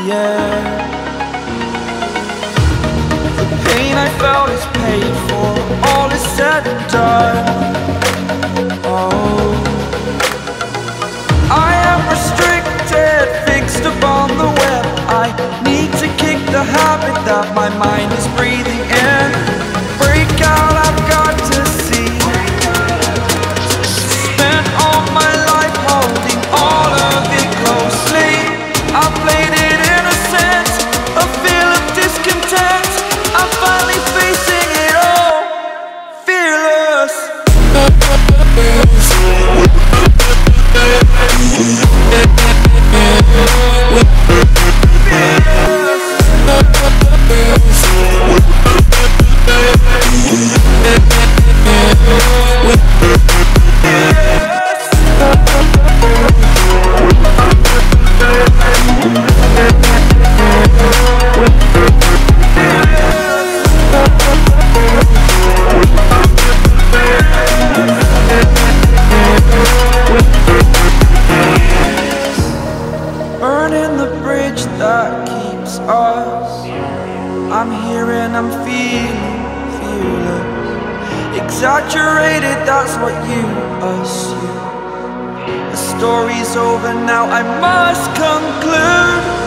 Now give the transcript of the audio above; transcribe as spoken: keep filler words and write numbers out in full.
air. The pain I felt is paid for, all is said and done. Oh, I am restricted, fixed upon the web. I need to kick the habit that my mind is breathing in. Break out, I've got to see. Spent all my life holding all of it closely. I played it innocent, a feel of discontent. I'm finally facing it all, fearless. Burning the bridge that keeps us. I'm here and I'm feeling fearless. Exaggerated, that's what you assume. The story's over now, I must conclude.